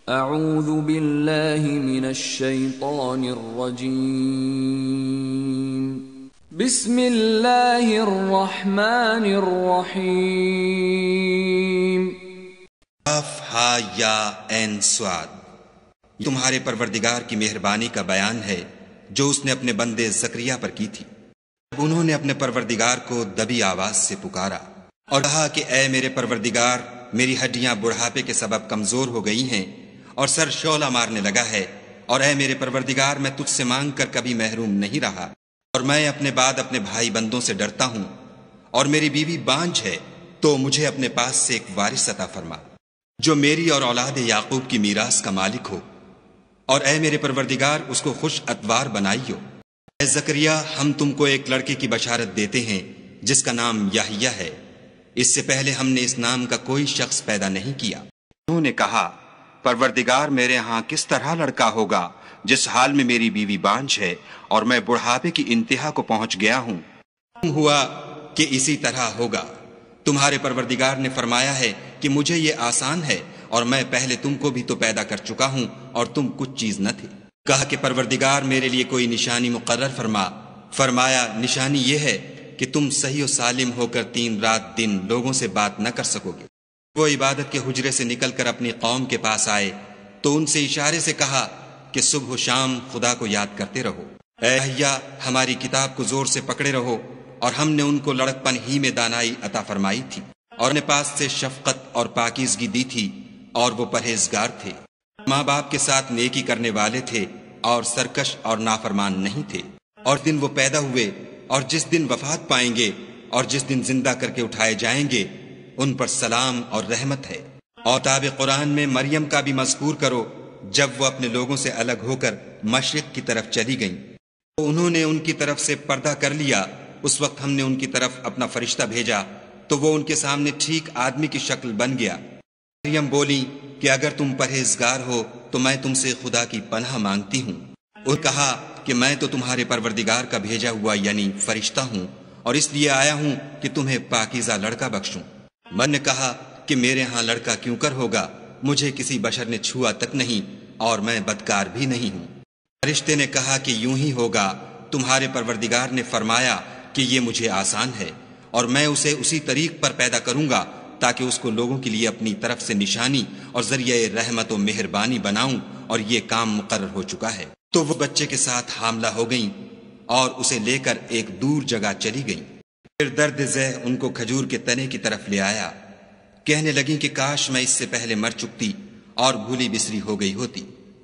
اعوذ باللہ من الشیطان الرجیم بسم اللہ الرحمن الرحیم قاف ہا یا عین صاد۔ تمہارے پروردگار کی مہربانی کا بیان ہے جو اس نے اپنے بندے زکریا پر کی تھی۔ انہوں نے اپنے پروردگار کو دبی آواز سے پکارا اور کہا کہ اے میرے پروردگار، میری ہڈیاں بڑھاپے کے سبب کمزور ہو گئی ہیں اور سر شعلہ مارنے لگا ہے، اور اے میرے پروردگار، میں تجھ سے مانگ کر کبھی محروم نہیں رہا، اور میں اپنے بعد اپنے بھائی بندوں سے ڈرتا ہوں، اور میری بیوی بانجھ ہے، تو مجھے اپنے پاس سے ایک وارث عطا فرما جو میری اور اولاد یعقوب کی میراث کا مالک ہو، اور اے میرے پروردگار اس کو خوش اتوار بنائیو۔ اے زکریا، ہم تم کو ایک لڑکے کی بشارت دیتے ہیں جس کا نام یحییٰ ہے، اس سے پہلے ہم نے اس نام کا کوئی شخص پیدا نہیں کیا۔ انہوں نے کہا، پروردگار، میرے ہاں کس طرح لڑکا ہوگا جس حال میں میری بیوی بانجھ ہے اور میں بڑھاپے کی انتہا کو پہنچ گیا ہوں؟ ہوا کہ اسی طرح ہوگا۔ تمہارے پروردگار نے فرمایا ہے کہ مجھے یہ آسان ہے، اور میں پہلے تم کو بھی تو پیدا کر چکا ہوں اور تم کچھ چیز نہ تھے۔ کہا کہ پروردگار میرے لیے کوئی نشانی مقرر فرما۔ فرمایا، نشانی یہ ہے کہ تم صحیح و سالم ہو کر 3 رات دن لوگوں سے بات نہ کر سکو گے۔ وہ عبادت کے حجرے سے نکل کر اپنی قوم کے پاس آئے تو ان سے اشارے سے کہا کہ صبح و شام خدا کو یاد کرتے رہو۔ اے یحییٰ، ہماری کتاب کو زور سے پکڑے رہو، اور ہم نے ان کو لڑکپن ہی میں دانائی عطا فرمائی تھی، اور اپنے پاس سے شفقت اور پاکیزگی دی تھی، اور وہ پرہیزگار تھے، ماں باپ کے ساتھ نیکی کرنے والے تھے، اور سرکش اور نافرمان نہیں تھے۔ اور دن وہ پیدا ہوئے، اور جس دن وفات پائیں گے، اور جس دن زندہ کر کے اٹھائے جائیں گے، ان پر سلام اور رحمت ہے۔ اور کتاب قرآن میں مریم کا بھی مذکور کرو، جب وہ اپنے لوگوں سے الگ ہو کر مشرق کی طرف چلی گئیں تو انہوں نے ان کی طرف سے پردہ کر لیا۔ اس وقت ہم نے ان کی طرف اپنا فرشتہ بھیجا تو وہ ان کے سامنے ٹھیک آدمی کی شکل بن گیا۔ مریم بولی کہ اگر تم پرہیزگار ہو تو میں تم سے خدا کی پناہ مانگتی ہوں۔ اور کہا کہ میں تو تمہارے پروردگار کا بھیجا ہوا یعنی فرشتہ ہوں، اور اس لیے آیا ہوں کہ تمہیں پاکیزہ لڑکا بخشوں۔ من نے کہا کہ میرے ہاں لڑکا کیوں کر ہوگا، مجھے کسی بشر نے چھوا تک نہیں، اور میں بدکار بھی نہیں ہوں۔ فرشتے نے کہا کہ یوں ہی ہوگا، تمہارے پروردگار نے فرمایا کہ یہ مجھے آسان ہے، اور میں اسے اسی طریق پر پیدا کروں گا تاکہ اس کو لوگوں کے لیے اپنی طرف سے نشانی اور ذریعہ رحمت و مہربانی بناؤں، اور یہ کام مقرر ہو چکا ہے۔ تو وہ بچے کے ساتھ حاملہ ہو گئیں اور اسے لے کر ایک دور جگہ چلی گئیں۔ پھر درد ذہ ان کو کھجور کے تنے کی طرف لے آیا، کہنے لگیں کہ کاش میں اس سے پہلے مر چکتی اور بھولی بسری ہو گئی ہوتی۔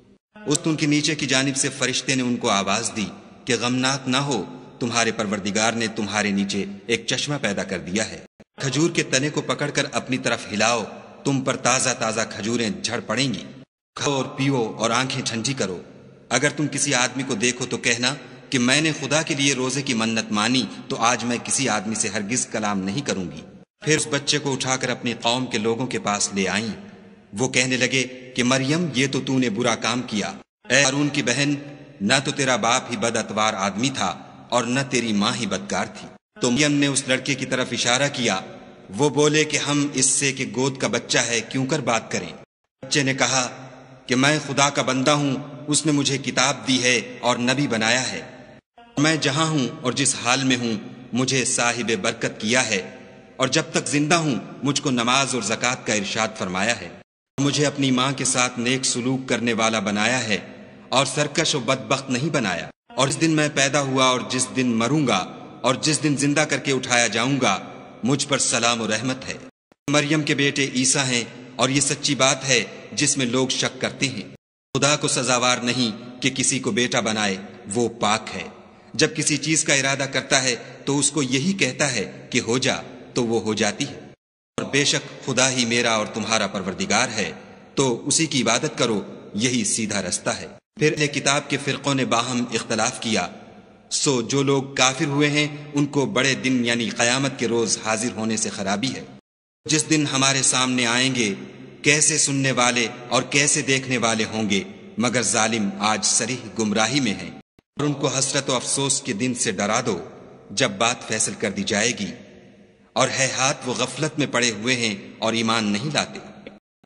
اس ان کے نیچے کی جانب سے فرشتے نے ان کو آواز دی کہ غمناک نہ ہو، تمہارے پروردگار نے تمہارے نیچے ایک چشمہ پیدا کر دیا ہے۔ کھجور کے تنے کو پکڑ کر اپنی طرف ہلاؤ، تم پر تازہ تازہ کھجوریں جھڑ پڑیں گی۔ کھاؤ اور پیو اور آنکھیں ٹھنڈی کرو۔ اگر تم کسی آدمی کو دیکھو تو کہنا کہ میں نے خدا کے لیے روزے کی منت مانی، تو آج میں کسی آدمی سے ہرگز کلام نہیں کروں گی۔ پھر اس بچے کو اٹھا کر اپنی قوم کے لوگوں کے پاس لے آئیں۔ وہ کہنے لگے کہ مریم، یہ تو نے برا کام کیا۔ اے ہارون کی بہن، نہ تو تیرا باپ ہی بد اتوار آدمی تھا اور نہ تیری ماں ہی بدکار تھی۔ تو مریم نے اس لڑکے کی طرف اشارہ کیا۔ وہ بولے کہ ہم اس سے کہ گود کا بچہ ہے کیوں کر بات کریں۔ بچے نے کہا کہ میں خدا کا بندہ ہوں، اس نے مجھے کتاب دی ہے اور نبی بنایا ہے، میں جہاں ہوں اور جس حال میں ہوں مجھے صاحب برکت کیا ہے، اور جب تک زندہ ہوں مجھ کو نماز اور زکوٰۃ کا ارشاد فرمایا ہے، مجھے اپنی ماں کے ساتھ نیک سلوک کرنے والا بنایا ہے، اور سرکش و بدبخت نہیں بنایا، اور جس دن میں پیدا ہوا اور جس دن مروں گا اور جس دن زندہ کر کے اٹھایا جاؤں گا، مجھ پر سلام و رحمت ہے۔ مریم کے بیٹے عیسیٰ ہیں، اور یہ سچی بات ہے جس میں لوگ شک کرتے ہیں۔ خدا کو سزاوار نہیں کہ کسی کو بیٹا بنائے، وہ پاک ہے۔ جب کسی چیز کا ارادہ کرتا ہے تو اس کو یہی کہتا ہے کہ ہو جا، تو وہ ہو جاتی ہے۔ اور بے شک خدا ہی میرا اور تمہارا پروردگار ہے، تو اسی کی عبادت کرو، یہی سیدھا رستہ ہے۔ پھر اہل کتاب کے فرقوں نے باہم اختلاف کیا، سو جو لوگ کافر ہوئے ہیں ان کو بڑے دن یعنی قیامت کے روز حاضر ہونے سے خرابی ہے۔ جس دن ہمارے سامنے آئیں گے، کیسے سننے والے اور کیسے دیکھنے والے ہوں گے، مگر ظالم آج صریح گمراہی میں ہیں۔ اور ان کو حسرت و افسوس کے دن سے ڈرا دو جب بات فیصل کر دی جائے گی، اور ہے ہاتھ وہ غفلت میں پڑے ہوئے ہیں اور ایمان نہیں لاتے۔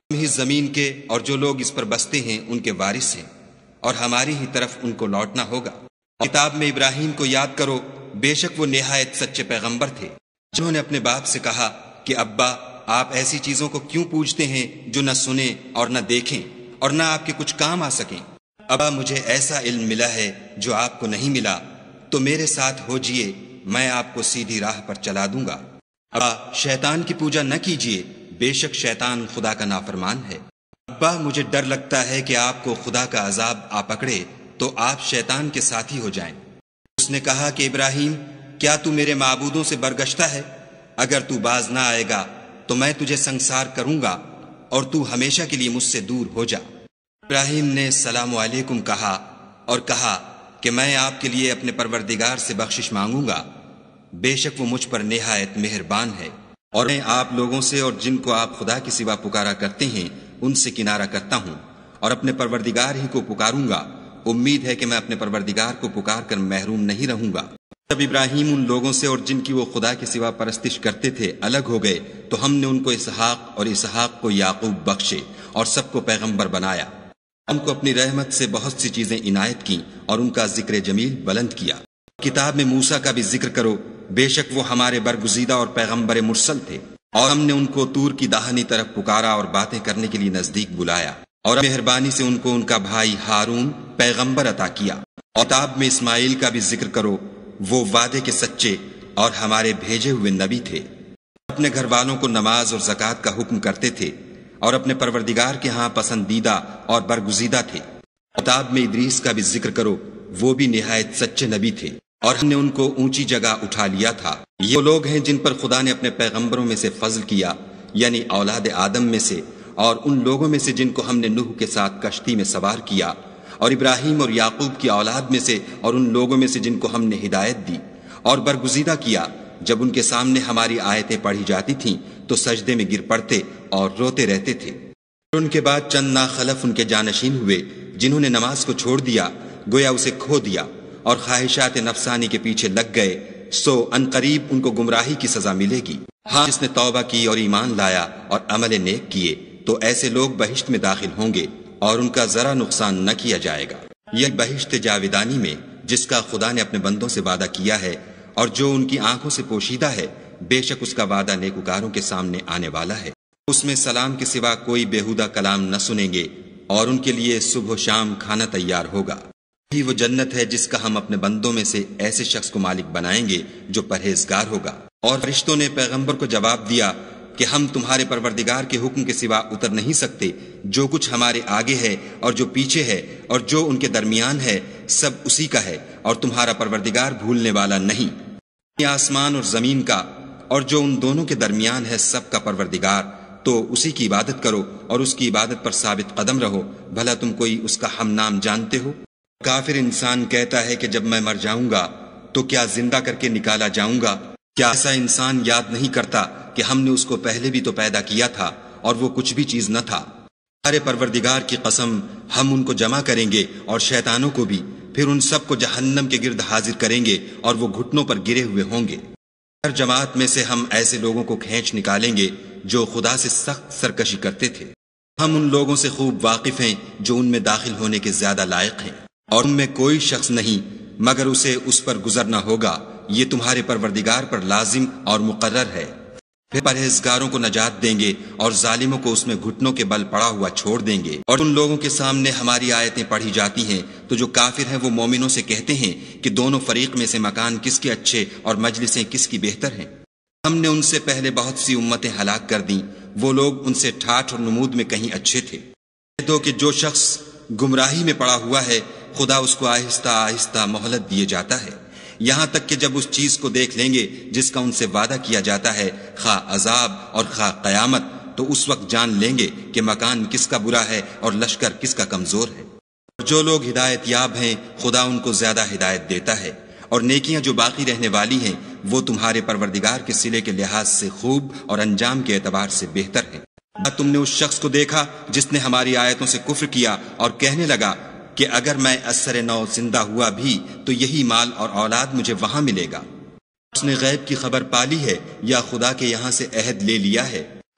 ہم ہی زمین کے اور جو لوگ اس پر بستے ہیں ان کے وارث ہیں، اور ہماری ہی طرف ان کو لوٹنا ہوگا۔ کتاب میں ابراہیم کو یاد کرو، بے شک وہ نہایت سچے پیغمبر تھے، جنہوں نے اپنے باپ سے کہا کہ ابا، آپ ایسی چیزوں کو کیوں پوجتے ہیں جو نہ سنیں اور نہ دیکھیں اور نہ آپ کے کچھ کام آ سکیں؟ ابا، مجھے ایسا علم ملا ہے جو آپ کو نہیں ملا، تو میرے ساتھ ہو جئے، میں آپ کو سیدھی راہ پر چلا دوں گا۔ ابا، شیطان کی پوجا نہ کیجیے، بے شک شیطان خدا کا نافرمان ہے۔ ابا، مجھے ڈر لگتا ہے کہ آپ کو خدا کا عذاب آ پکڑے تو آپ شیطان کے ساتھی ہو جائیں۔ اس نے کہا کہ ابراہیم، کیا تو میرے معبودوں سے برگشتہ ہے؟ اگر تو باز نہ آئے گا تو میں تجھے سنسار کروں گا اور تو ہمیشہ کے لیے مجھ سے دور ہو جا۔ ابراہیم نے السلام علیکم کہا اور کہا کہ میں آپ کے لیے اپنے پروردگار سے بخشش مانگوں گا، بے شک وہ مجھ پر نہایت مہربان ہے، اور میں آپ لوگوں سے اور جن کو آپ خدا کے سوا پکارا کرتے ہیں ان سے کنارہ کرتا ہوں اور اپنے پروردگار ہی کو پکاروں گا۔ امید ہے کہ میں اپنے پروردگار کو پکار کر محروم نہیں رہوں گا۔ جب ابراہیم ان لوگوں سے اور جن کی وہ خدا کے سوا پرستش کرتے تھے الگ ہو گئے تو ہم نے ان کو اسحاق اور اسحاق کو یعقوب بخشے اور سب کو پیغمبر بنایا۔ ہم کو اپنی رحمت سے بہت سی چیزیں عنایت کی اور ان کا ذکر جمیل بلند کیا۔ کتاب میں موسیٰ کا بھی ذکر کرو، بے شک وہ ہمارے برگزیدہ اور پیغمبر مرسل تھے، اور ہم نے ان کو طور کی داہنی طرف پکارا اور باتیں کرنے کے لیے نزدیک بلایا، اور مہربانی سے ان کو ان کا بھائی ہارون پیغمبر عطا کیا۔ کتاب میں اسماعیل کا بھی ذکر کرو، وہ وعدے کے سچے اور ہمارے بھیجے ہوئے نبی تھے، اپنے گھر والوں کو نماز اور زکوٰۃ کا حکم کرتے تھے اور اپنے پروردگار کے ہاں پسندیدہ اور برگزیدہ تھے۔ کتاب میں ادریس کا بھی ذکر کرو، وہ بھی نہایت سچے نبی تھے اور ہم نے ان کو اونچی جگہ اٹھا لیا تھا۔ یہ وہ لوگ ہیں جن پر خدا نے اپنے پیغمبروں میں سے فضل کیا، یعنی اولاد آدم میں سے، اور ان لوگوں میں سے جن کو ہم نے نوح کے ساتھ کشتی میں سوار کیا، اور ابراہیم اور یعقوب کی اولاد میں سے، اور ان لوگوں میں سے جن کو ہم نے ہدایت دی اور برگزیدہ کیا۔ جب ان کے سامنے ہماری آیتیں پڑھی جاتی تھیں تو سجدے میں گر پڑتے اور روتے رہتے تھے۔ ان کے بعد چند ناخلف ان کے جانشین ہوئے جنہوں نے نماز کو چھوڑ دیا، گویا اسے کھو دیا، اور خواہشات نفسانی کے پیچھے لگ گئے، سو عنقریب ان کو گمراہی کی سزا ملے گی۔ ہاں، جس نے توبہ کی اور ایمان لایا اور عمل نیک کیے تو ایسے لوگ بہشت میں داخل ہوں گے اور ان کا ذرا نقصان نہ کیا جائے گا۔ یہ بہشت جاودانی میں جس کا خدا نے اپنے بندوں سے وعدہ کیا ہے اور جو ان کی آنکھوں سے پوشیدہ ہے، بے شک اس کا وعدہ نیکوکاروں کے سامنے آنے والا ہے۔ اس میں سلام کے سوا کوئی بیہودہ کلام نہ سنیں گے اور ان کے لیے صبح و شام کھانا تیار ہوگا۔ یہی وہ جنت ہے جس کا ہم اپنے بندوں میں سے ایسے شخص کو مالک بنائیں گے جو پرہیزگار ہوگا۔ اور فرشتوں نے پیغمبر کو جواب دیا کہ ہم تمہارے پروردگار کے حکم کے سوا اتر نہیں سکتے، جو کچھ ہمارے آگے ہے اور جو پیچھے ہے اور جو ان کے درمیان ہے سب اسی کا ہے، اور تمہارا پروردگار بھولنے والا نہیں۔ یہ آسمان اور زمین کا اور جو ان دونوں کے درمیان ہے سب کا پروردگار، تو اسی کی عبادت کرو اور اس کی عبادت پر ثابت قدم رہو، بھلا تم کوئی اس کا ہم نام جانتے ہو؟ کافر انسان کہتا ہے کہ جب میں مر جاؤں گا تو کیا زندہ کر کے نکالا جاؤں گا؟ کیا ایسا انسان یاد نہیں کرتا کہ ہم نے اس کو پہلے بھی تو پیدا کیا تھا اور وہ کچھ بھی چیز نہ تھا؟ ہمارے پروردگار کی قسم، ہم ان کو جمع کریں گے اور شیطانوں کو بھی، پھر ان سب کو جہنم کے گرد حاضر کریں گے اور وہ گھٹنوں پر گرے ہوئے ہوں گے۔ ہر جماعت میں سے ہم ایسے لوگوں کو کھینچ نکالیں گے جو خدا سے سخت سرکشی کرتے تھے۔ ہم ان لوگوں سے خوب واقف ہیں جو ان میں داخل ہونے کے زیادہ لائق ہیں، اور ان میں کوئی شخص نہیں مگر اسے اس پر گزرنا ہوگا، یہ تمہارے پروردگار پر لازم اور مقرر ہے۔ پھر پرہیزگاروں کو نجات دیں گے اور ظالموں کو اس میں گھٹنوں کے بل پڑا ہوا چھوڑ دیں گے۔ اور ان لوگوں کے سامنے ہماری آیتیں پڑھی جاتی ہیں تو جو کافر ہیں وہ مومنوں سے کہتے ہیں کہ دونوں فریق میں سے مکان کس کے اچھے اور مجلسیں کس کی بہتر ہیں۔ ہم نے ان سے پہلے بہت سی امتیں ہلاک کر دیں، وہ لوگ ان سے ٹھاٹھ اور نمود میں کہیں اچھے تھے۔ کہہ دو کہ جو شخص گمراہی میں پڑا ہوا ہے خدا اس کو آہستہ آہستہ مہلت دیے جاتا ہے، یہاں تک کہ جب اس چیز کو دیکھ لیں گے جس کا ان سے وعدہ کیا جاتا ہے، خواہ عذاب اور خواہ قیامت، تو اس وقت جان لیں گے کہ مکان کس کا برا ہے اور لشکر کس کا کمزور ہے۔ جو لوگ ہدایت یاب ہیں خدا ان کو زیادہ ہدایت دیتا ہے، اور نیکیاں جو باقی رہنے والی ہیں وہ تمہارے پروردگار کے صلے کے لحاظ سے خوب اور انجام کے اعتبار سے بہتر ہیں۔ تم نے اس شخص کو دیکھا جس نے ہماری آیتوں سے کفر کیا اور کہنے لگا کہ اگر میں اثر نو زندہ ہوا بھی تو یہی مال اور اولاد مجھے وہاں ملے گا۔ اس نے غیب کی خبر پالی ہے یا خدا کے یہاں سے عہد لے لیا ہے؟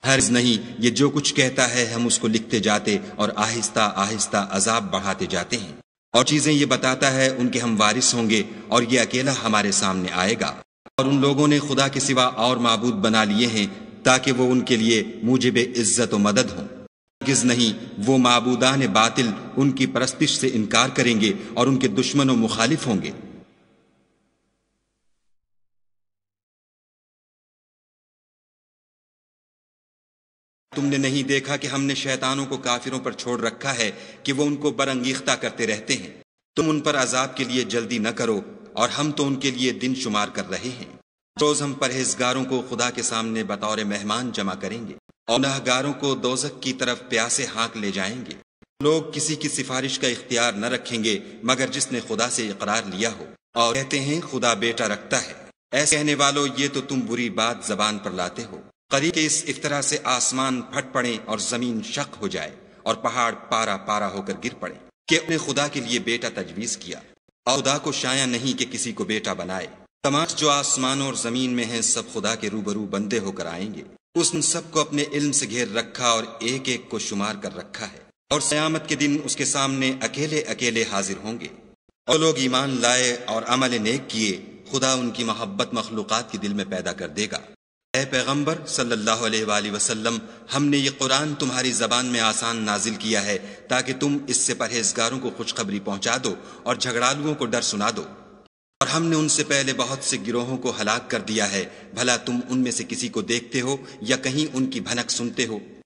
ہرگز نہیں، یہ جو کچھ کہتا ہے ہم اس کو لکھتے جاتے اور آہستہ آہستہ عذاب بڑھاتے جاتے ہیں، اور چیزیں یہ بتاتا ہے ان کے ہم وارث ہوں گے، اور یہ اکیلا ہمارے سامنے آئے گا۔ اور ان لوگوں نے خدا کے سوا اور معبود بنا لیے ہیں تاکہ وہ ان کے لیے موجب عزت و مدد ہوں۔ ہرگز نہیں، وہ معبودان باطل ان کی پرستش سے انکار کریں گے اور ان کے دشمن و مخالف ہوں گے۔ تم نے نہیں دیکھا کہ ہم نے شیطانوں کو کافروں پر چھوڑ رکھا ہے کہ وہ ان کو برانگیختہ کرتے رہتے ہیں؟ تم ان پر عذاب کے لیے جلدی نہ کرو، اور ہم تو ان کے لیے دن شمار کر رہے ہیں۔ روز ہم پرہیزگاروں کو خدا کے سامنے بطور مہمان جمع کریں گے، اور گنہگاروں کو دوزخ کی طرف پیاسے ہانک لے جائیں گے۔ لوگ کسی کی سفارش کا اختیار نہ رکھیں گے مگر جس نے خدا سے اقرار لیا ہو، اور کہتے ہیں خدا بیٹا رکھتا ہے۔ ایسے کہنے والو، یہ تو تم بری بات زبان پر لاتے ہو۔ قریب کہ اس افطرا سے آسمان پھٹ پڑے اور زمین شق ہو جائے اور پہاڑ پارا پارا ہو کر گر پڑے کہ انہیں خدا کے لیے بیٹا تجویز کیا، اور خدا کو شایع نہیں کہ کسی کو بیٹا بنائے۔ تمام جو آسمان اور زمین میں ہیں سب خدا کے روبرو بندے ہو کر آئیں گے۔ اس نے سب کو اپنے علم سے گھیر رکھا اور ایک ایک کو شمار کر رکھا ہے، اور قیامت کے دن اس کے سامنے اکیلے اکیلے حاضر ہوں گے۔ اور لوگ ایمان لائے اور عمل نیک کیے، خدا ان کی محبت مخلوقات کے دل میں پیدا کر دے گا۔ اے پیغمبر صلی اللہ علیہ وآلہ وسلم، ہم نے یہ قرآن تمہاری زبان میں آسان نازل کیا ہے تاکہ تم اس سے پرہیزگاروں کو خوشخبری پہنچا دو اور جھگڑالوؤں کو ڈر سنا دو۔ اور ہم نے ان سے پہلے بہت سے گروہوں کو ہلاک کر دیا ہے، بھلا تم ان میں سے کسی کو دیکھتے ہو یا کہیں ان کی بھنک سنتے ہو؟